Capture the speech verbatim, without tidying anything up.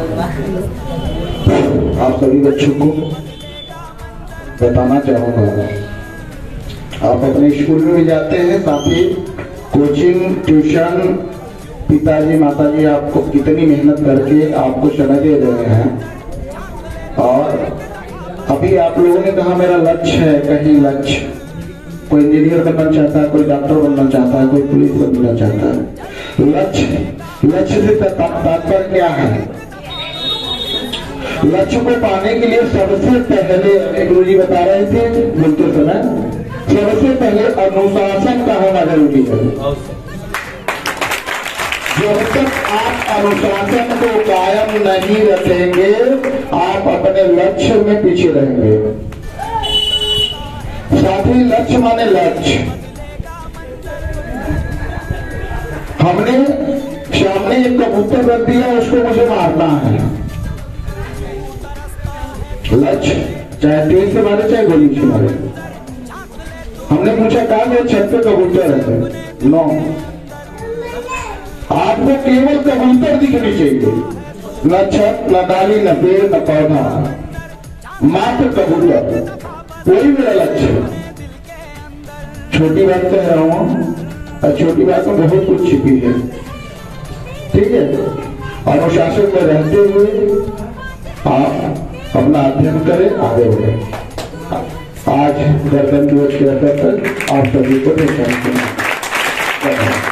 आप सभी बच्चों को बताना चाहूँगा, आप अपने स्कूल में भी जाते हैं, साथ ही कोचिंग ट्यूशन, पिताजी माताजी आपको कितनी मेहनत करके आपको समय दे रहे हैं। और अभी आप लोगों ने कहा मेरा लक्ष्य है, कहीं लक्ष्य, कोई इंजीनियर बनना चाहता है, कोई डॉक्टर बनना चाहता है, कोई पुलिस बनना चाहता है। लक्ष्य लक्ष्य से तात्पर्य क्या है? लक्ष्य को पाने के लिए सबसे पहले गुरु जी बता रहे थे बोलते समय, सबसे पहले अनुशासन का होना जरूरी है। जब तक आप अनुशासन को कायम नहीं रखेंगे, आप अपने लक्ष्य में पीछे रहेंगे। साथ ही लक्ष्य माने लक्ष्य, हमने सामने एक कबूतर रख दिया, उसको मुझे मारना है। लक्ष्य चाहे तेज से मारे चाहे गोली से मारे। हमने पूछा कहा मेरे छत पे कबूतर है, नो, आपको केवल कबूतर दिखनी चाहिए, न छत न डाली न पेड़ न पौधा, मात्र कबूतर, वही मेरा लक्ष्य है। छोटी बात कह रहा हूं और छोटी बात में बहुत कुछ छिपी है, ठीक है। अनुशासन में रहते हुए आप अपना अध्ययन करें, आगे बढ़े। आज गर्दन दिवस के अवसर पर आप सभी को धन्यवाद।